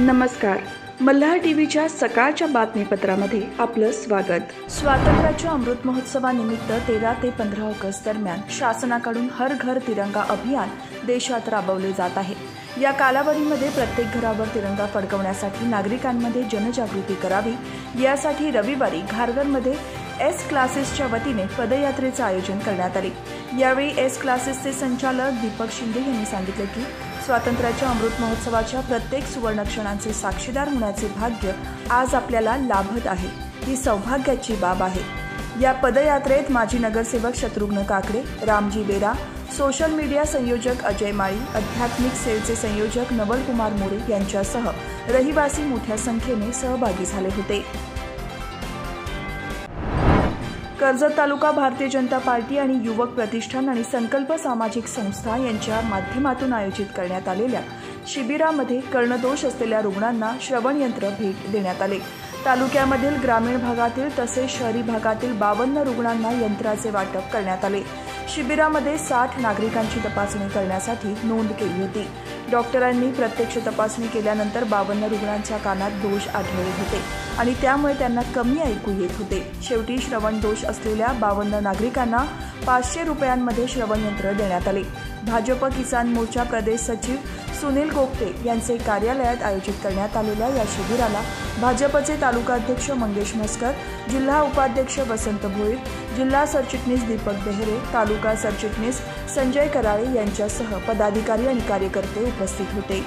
नमस्कार. मल्हार टीव्हीच्या सकाळच्या बातमीपत्रामध्ये आपलं स्वागत. स्वातंत्र्याच्या अमृत महोत्सवानिमित्त 13 ते 15 ऑगस्ट दरम्यान शासनाकडून हर घर तिरंगा अभियान देशात राबवले जात आहे. या कालावधीमध्ये प्रत्येक घरावर तिरंगा फडकवण्यासाठी नागरिकांमध्ये जनजागृती करावी यासाठी रविवारी घारगरमध्ये एस क्लासेसच्या वतीने पदयात्रेचे आयोजन करण्यात आले. यावेळी एस क्लासेसचे संचालक दीपक शिंदे यांनी सांगितले की स्वातंत्र्याच्या अमृत महोत्सवाच्या प्रत्येक सुवर्णक्षणांचे साक्षीदार होण्याचे भाग्य आज आपल्याला लाभत आहे. ही सौभाग्याची बाब आहे. या पदयात्रेत माजी नगरसेवक शत्रुघ्न काकडे, रामजी बेरा, सोशल मीडिया संयोजक अजय माळी, आध्यात्मिक सेलचे संयोजक नवलकुमार मोरे यांच्यासह रहिवासी मोठ्या संख्येने सहभागी झाले होते. कर्जत तालुका भारतीय जनता पार्टी आणि युवक प्रतिष्ठान आणि संकल्प सामाजिक संस्था यांच्या माध्यमातून आयोजित करण्यात आलेल्या शिबिरामध्ये कर्णदोष असलेल्या रुग्णांना श्रवण यंत्र भेट देण्यात आले. तालुक्यामधील ग्रामीण भागातील तसेच शहरी भागातील 52 रुग्णांना यंत्राचे वाटप करण्यात आले. शिबिरामध्ये 60 नागरिकांची तपासणी करण्यासाठी नोंद केली होती. डॉक्टरांनी प्रत्यक्ष तपासणी केल्यानंतर 52 रुग्णांच्या कानात दोष आढळले होते आणि त्यामुळे त्यांना कमी ऐकू येत होते. शेवटी श्रवण दोष असलेल्या 52 नागरिकांना 500 रुपयांमध्ये श्रवण यंत्र देण्यात आले. भाजप किसान मोर्चा प्रदेश सचिव सुनील गोपटे यांचे कार्यालयात आयोजित करण्यात आलेल्या या शिबिराला भाजपचे तालुकाध्यक्ष मंगेश म्हस्कर, जिल्हा उपाध्यक्ष वसंत भोईर, जिल्हा सरचिटणीस दीपक बेहरे, तालुका सरचिटणीस संजय कराळे यांच्यासह पदाधिकारी आणि कार्यकर्ते उपस्थित होते.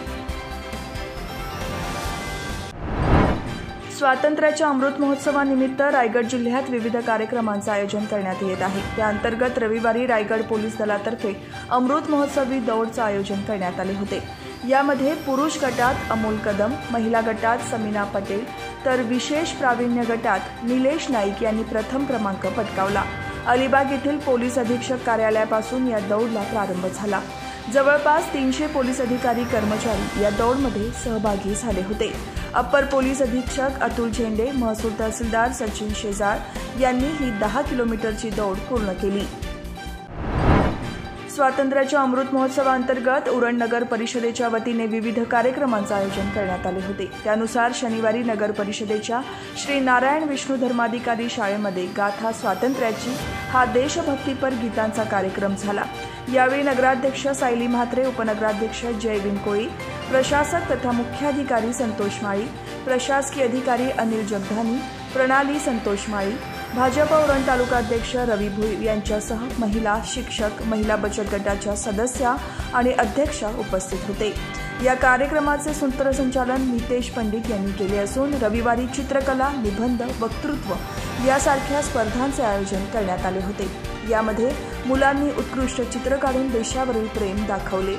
स्वातंत्र्याच्या अमृत महोत्सवानिमित्त रायगड जिल्ह्यात विविध कार्यक्रमांचे आयोजन करण्यात येत आहे. त्या अंतर्गत रविवारी रायगड पोलीस दलातर्फे अमृत महोत्सवी दौडचे आयोजन करण्यात आले होते. यामध्ये पुरुष गटात अमोल कदम, महिला गटात समीना पटेल तर विशेष प्रावीण्य गटात निलेश नाईक यांनी प्रथम क्रमांक पटकावला. अलिबाग येथील पोलीस अधीक्षक कार्यालयापासून या दौडला प्रारंभ झाला. जवळपास 300 पोलीस अधिकारी कर्मचारी या दौडमध्ये सहभागी झाले होते. अप्पर पोलीस अधीक्षक अतुल झेंडे, महसूल तहसीलदार सचिन शेजाळ यांनी ही 10 किलोमीटरची दौड पूर्ण केली. स्वातंत्र्याच्या अमृत महोत्सवाअंतर्गत उरण नगर परिषदेच्या वतीने विविध कार्यक्रमांचे आयोजन करण्यात आले होते. त्यानुसार शनिवारी नगर परिषदेच्या श्री नारायण विष्णू धर्माधिकारी शाळेमध्ये गाथा स्वातंत्र्याची हा देशभक्तीपर गीतांचा कार्यक्रम झाला. यावेळी नगराध्यक्ष सायली म्हात्रे, उपनगराध्यक्ष जयविन कोळी, प्रशासक तथा मुख्याधिकारी संतोष माळी, प्रशासकीय अधिकारी अनिल जगधानी, प्रणाली संतोष माळी, भाजप उरण तालुकाध्यक्ष रवी भुईर यांच्यासह महिला, शिक्षक, महिला बचत गटाच्या सदस्या आणि अध्यक्षा उपस्थित होते. या कार्यक्रमाचे सूत्रसंचालन नितेश पंडित यांनी केले असून रविवारी चित्रकला, निबंध, वक्तृत्व यासारख्या स्पर्धांचे आयोजन करण्यात आले होते. यामध्ये मुलांनी उत्कृष्ट चित्र काढून देशावरील प्रेम दाखवले.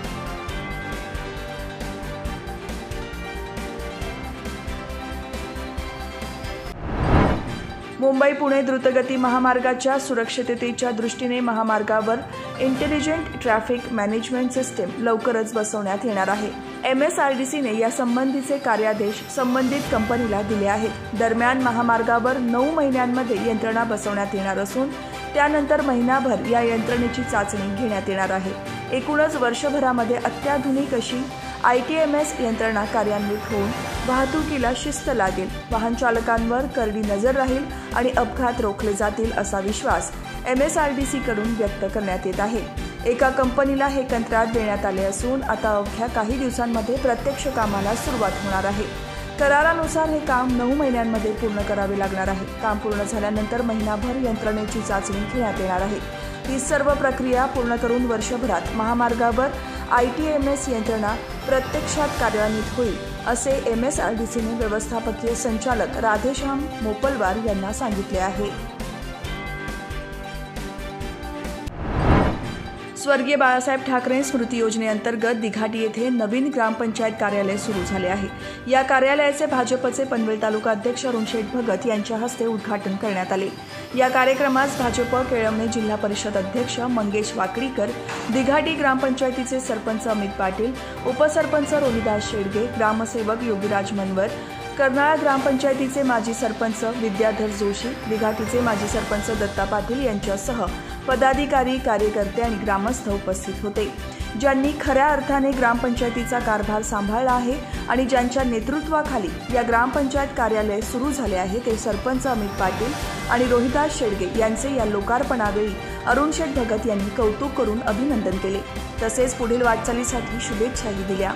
मुंबई पुणे द्रुतगती महामार्गाच्या सुरक्षिततेच्या दृष्टीने महामार्गावर इंटेलिजंट ट्रॅफिक मॅनेजमेंट सिस्टीम लवकरच बसवण्यात येणार आहे. MSRDCने या संबंधीचे कार्यादेश संबंधित कंपनीला दिले आहेत. दरम्यान महामार्गावर 9 महिन्यांमध्ये यंत्रणा बसवण्यात येणार असून त्यानंतर महिनाभर या यंत्रणेची चाचणी घेण्यात येणार आहे. एकूणच वर्षभरामध्ये अत्याधुनिक अशी ITMS यंत्रणा कार्यान्वित होऊन वाहतुकीला शिस्त लागेल, वाहन चालकांवर करडी नजर राहील आणि अपघात रोखले जातील असा विश्वास MSRDCकडून व्यक्त करण्यात येत आहे. एका कंपनीला हे कंत्राट देण्यात आले असून आता अवघ्या काही दिवसांमध्ये प्रत्यक्ष कामाला सुरुवात होणार आहे. करारानुसार हे काम 9 महिन्यांमध्ये पूर्ण करावे लागणार आहे. काम पूर्ण झाल्यानंतर महिनाभर यंत्रणेची चाचणी घेण्यात येणार आहे. ही सर्व प्रक्रिया पूर्ण करून वर्षभरात महामार्गावर ITMS यंत्रणा प्रत्यक्षात कार्यान्वित होईल असे MSRDCने व्यवस्थापकीय संचालक राधेश्याम मोपलवार यांना सांगितले आहे. स्वर्गीय बाळासाहेब ठाकरे स्मृती योजनेअंतर्गत दिघाटी येथे नवीन ग्रामपंचायत कार्यालय सुरू झाले आहे. या कार्यालयाचे भाजपचे पनवेल तालुका अध्यक्ष अरुण शेठ भगत यांच्या हस्ते उद्घाटन करण्यात आले. या कार्यक्रमास भाजप केळवणे जिल्हा परिषद अध्यक्ष मंगेश वाकडीकर, दिघाटी ग्रामपंचायतीचे सरपंच अमित पाटील, उपसरपंच रोहिदास शेडगे, ग्रामसेवक योगीराज मनवर, कर्नाळा ग्रामपंचायतीचे माजी सरपंच विद्याधर जोशी, दिघाटीचे माजी सरपंच दत्ता पाटील यांच्यासह पदाधिकारी, कार्यकर्ते आणि ग्रामस्थ उपस्थित होते. ज्यांनी खऱ्या अर्थाने ग्रामपंचायतीचा कारभार सांभाळला आहे आणि ज्यांच्या नेतृत्वाखाली या ग्रामपंचायत कार्यालय सुरू झाले आहे ते सरपंच अमित पाटील आणि रोहिदास शेडगे यांचे या लोकार्पणावेळी अरुण शेठ भगत यांनी कौतुक करून अभिनंदन केले, तसेच पुढील वाटचालीसाठी शुभेच्छाही दिल्या।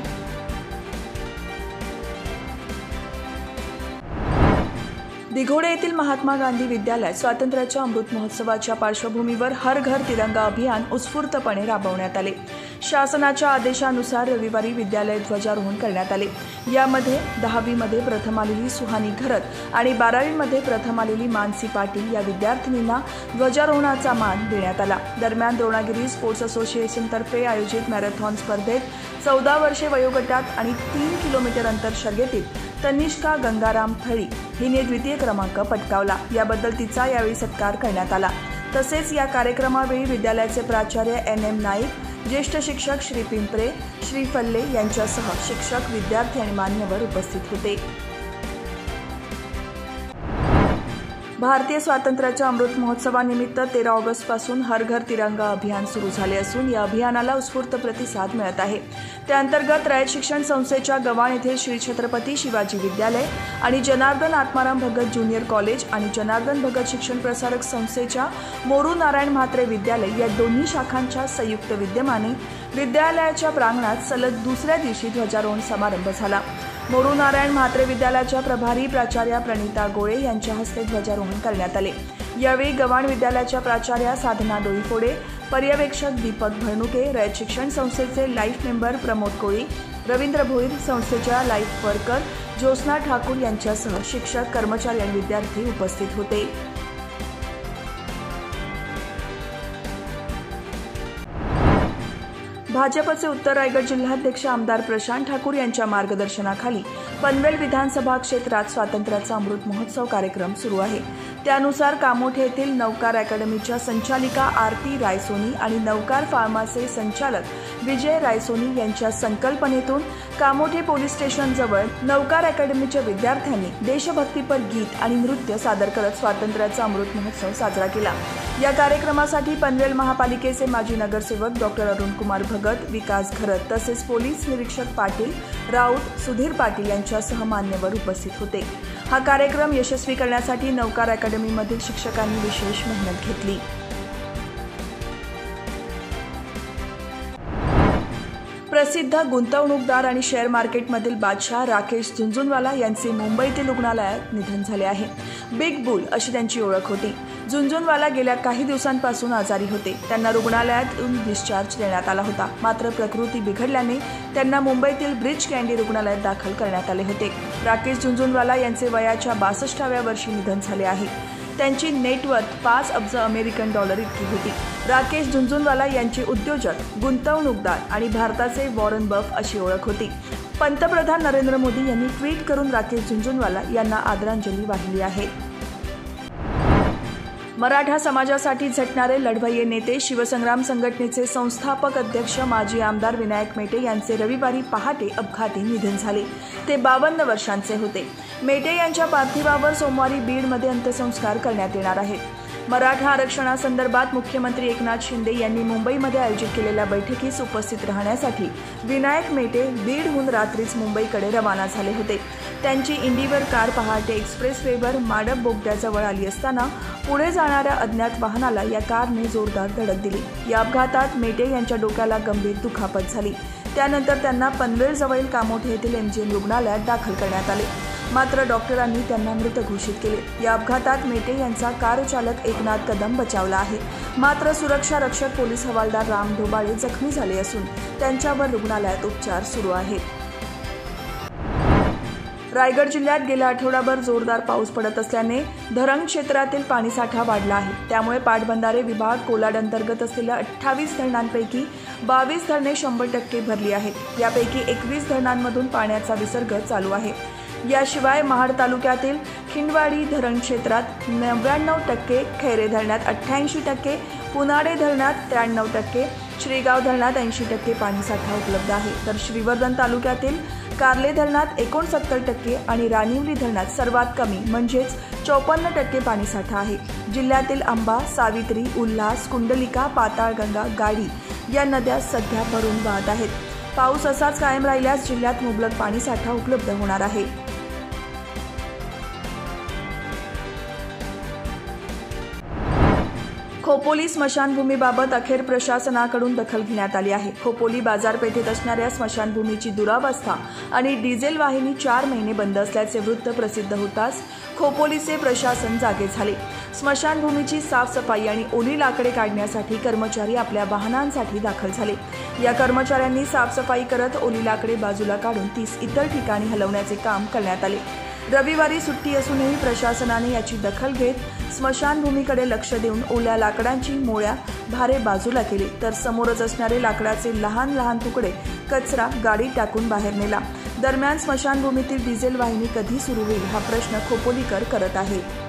दिघोडे येथील महात्मा गांधी विद्यालयात स्वातंत्र्याच्या अमृत महोत्सवाच्या पार्श्वभूमीवर हर घर तिरंगा अभियान उत्स्फूर्तपणे राबवण्यात आले। शासनाच्या आदेशानुसार रविवारी विद्यालय ध्वजारोहण करण्यात आले। यामध्ये 10वी मध्ये प्रथम आलेली सुहानी घरत आणि 12वी मध्ये प्रथम आलेली मानसी पाटील या विद्यार्थिनींना ध्वजारोहणाचा मान देण्यात आला। दरम्यान द्रोणागिरी स्पोर्ट्स असोसिएशन तर्फे आयोजित मॅरेथॉन स्पर्धेत 14 वर्षे वयोगटात आणि 3 किलोमीटर अंतर शर्यतीत तनिष्का गंगाराम थळी हिने द्वितीय क्रमांक पटकावला। याबद्दल तिचा यावेळी सत्कार करण्यात आला। तसेच या कार्यक्रमावेळी विद्यालयाचे प्राचार्य NM नाईक, ज्येष्ठ शिक्षक श्री पिंपरे, श्री फल्ले यांच्यासह शिक्षक, विद्यार्थी आणि मान्यवर उपस्थित होते। भारतीय स्वातंत्र्याच्या अमृत महोत्सवानिमित्त 13 ऑगस्टपासून हर घर तिरंगा अभियान सुरू झाले असून या अभियानाला उत्स्फूर्त प्रतिसाद मिळत आहे। त्याअंतर्गत रयत शिक्षण संस्थेच्या गव्हाण येथील श्री छत्रपती शिवाजी विद्यालय आणि जनार्दन आत्माराम भगत ज्युनियर कॉलेज आणि जनार्दन भगत शिक्षण प्रसारक संस्थेच्या मोरू नारायण म्हात्रे विद्यालय या दोन्ही शाखांच्या संयुक्त विद्यमाने विद्यालयाच्या प्रांगणात सलग दुसऱ्या दिवशी ध्वजारोहण समारंभ झाला। मोरू नारायण म्हात्रे विद्यालयाच्या प्रभारी प्राचार्या प्रणिता गोळे यांच्या हस्ते ध्वजारोहण करण्यात आले। यावेळी गव्हाण विद्यालयाच्या प्राचार्या साधना डोईफोडे, पर्यवेक्षक दीपक भरणुके, रयत शिक्षण संस्थेचे लाईफ मेंबर प्रमोद कोळी, रवींद्र भोईर, संस्थेच्या लाईफ वर्कर ज्योत्स्ना ठाकूर यांच्यासह शिक्षक, कर्मचारी आणि विद्यार्थी उपस्थित होते। भाजपचे उत्तर रायगड जिल्हाध्यक्ष आमदार प्रशांत ठाकूर यांच्या मार्गदर्शनाखाली पनवेल विधानसभा क्षेत्रात स्वातंत्र्याचा अमृत महोत्सव कार्यक्रम सुरू आहे। त्यानुसार कामोठे येथील नवकार अकॅडमीच्या संचालिका आरती रायसोनी आणि नवकार फार्माचे संचालक विजय रायसोनी यांच्या संकल्पनेतून कामोठे पोलीस स्टेशनजवळ नवकार अकॅडमीच्या विद्यार्थ्यांनी देशभक्तीपर गीत आणि नृत्य सादर करत स्वातंत्र्याचा अमृत महोत्सव साजरा केला। या कार्यक्रमासाठी पनवेल महापालिकेचे माजी नगरसेवक डॉक्टर अरुण कुमार भगत, विकास घरत तसेच पोलीस निरीक्षक पाटील, राऊत, सुधीर पाटील यांच्यासह मान्यवर उपस्थित होते। हा कार्यक्रम यशस्वी करण्यासाठी नवकार अकॅडमीमधील शिक्षकांनी विशेष मेहनत घेतली। प्रसिद्ध गुंतवणूकदार आणि शेअर मार्केटमधील बादशाह राकेश झुंझुनवाला यांचे मुंबईतील रुग्णालयात निधन झाले आहे। बिग बुल अशी त्यांची ओळख होती। झुंझुनवाला गेल्या काही दिवसांपासून आजारी होते। त्यांना रुग्णालयातून डिस्चार्ज देण्यात आला होता, मात्र प्रकृती बिघडल्याने त्यांना मुंबईतील ब्रिच कँडी रुग्णालयात दाखल करण्यात आले होते। राकेश झुंझुनवाला यांचे वयाच्या 62व्या वर्षी निधन झाले आहे। त्यांची नेटवर्थ 5 अब्ज अमेरिकन डॉलर इतकी होती। राकेश झुंझुनवाला यांची उद्योजक, गुंतवणूकदार आणि भारताचे वॉरन बफ अशी ओळख होती। पंतप्रधान नरेंद्र मोदी यांनी ट्विट करून राकेश झुंझुनवाला यांना आदरांजली वाहिली आहे। मराठा समाजासाठी झटणारे लढवय्ये नेते, शिवसंग्राम संघटनेचे संस्थापक अध्यक्ष माजी आमदार विनायक मेटे यांचे रविवारी पहाटे अपघाती निधन झाले। ते 52 वर्षांचे होते। मेटे यांच्या पार्थिवावर सोमवारी बीडमध्ये अंत्यसंस्कार करण्यात येणार आहेत। मराठा आरक्षणासंदर्भात मुख्यमंत्री एकनाथ शिंदे यांनी मुंबईमध्ये आयोजित केलेल्या बैठकीस उपस्थित राहण्यासाठी विनायक मेटे बीडहून रात्रीच मुंबईकडे रवाना झाले होते। त्यांची इंडिवर कार पहाटे एक्सप्रेसवेवर माडप बोगद्याजवळ आली असताना पुढे जाणाऱ्या अज्ञात वाहनाला या कारने जोरदार धडक दिली। या अपघातात मेटे यांच्या डोक्याला गंभीर दुखापत झाली। त्यानंतर त्यांना पनवेलजवळील कामोठे येथील MGM रुग्णालयात दाखल करण्यात आले, मात्र डॉक्टरांनी त्यांना मृत घोषित केले। या अपघातात मेटे यांचा कार चालक एकनाथ कदम बचावला आहे, मात्र सुरक्षा रक्षक पोलीस हवालदार राम ढोबाळे जखमी झाले असून त्यांच्यावर रुग्णालयात उपचार सुरू आहेत। रायगड जिल्ह्यात गेल्या आठवडाभर जोरदार पाऊस पडत असल्याने धरण क्षेत्रातील पाणीसाठा वाढला आहे। त्यामुळे पाटबंधारे विभाग कोलाड अंतर्गत असलेल्या 28 धरणांपैकी 22 धरणे 100% भरली आहेत। यापैकी 21 धरणांमधून पाण्याचा विसर्ग चालू आहे। याशिवाय महाड तालुक्यातील खिंडवाडी धरण क्षेत्रात 99%, खैरे धरणात 88%, पुनाडे धरणात 93%, श्रीगाव धरणात 80% पाणीसाठा उपलब्ध आहे। तर श्रीवर्धन तालुक्यातील कार्ले धरणात 69% आणि रानिवली धरणात सर्वात कमी म्हणजेच 54% पाणीसाठा आहे। जिल्ह्यातील अंबा, सावित्री, उल्हास, कुंडलिका, पाताळगंगा, गाडी या नद्या सध्या भरून वाहत आहेत। पाऊस असाच कायम राहिल्यास जिल्ह्यात मुबलक पाणीसाठा उपलब्ध होणार आहे। खोपोली स्मशानभूमीबाबत अखेर प्रशासनाकडून दखल घेण्यात आली आहे। खोपोली बाजारपेठेत असणाऱ्या स्मशानभूमीची दुरावस्था आणि डिझेल वाहिनी 4 महिने बंद असल्याचे वृत्त प्रसिद्ध होताच खोपोलीचे प्रशासन जागे झाले। स्मशानभूमीची साफसफाई आणि ओली लाकडे काढण्यासाठी कर्मचारी आपल्या वाहनांसाठी दाखल झाले। या कर्मचाऱ्यांनी साफसफाई करत ओली लाकडे बाजूला काढून 30 इतर ठिकाणी हलवण्याचे काम करण्यात आले। रविवारी सुट्टी असूनही प्रशासनाने याची दखल घेत स्मशानभूमीकडे लक्ष देऊन ओल्या लाकडांची मोळ्या भारे बाजूला केली, तर समोरच असणारे लाकडाचे लहान लहान तुकडे कचरा गाडीत टाकून बाहेर नेला। दरम्यान स्मशानभूमीतील डिझेल वाहिनी कधी सुरू होईल हा प्रश्न खोपोलीकर करत आहे।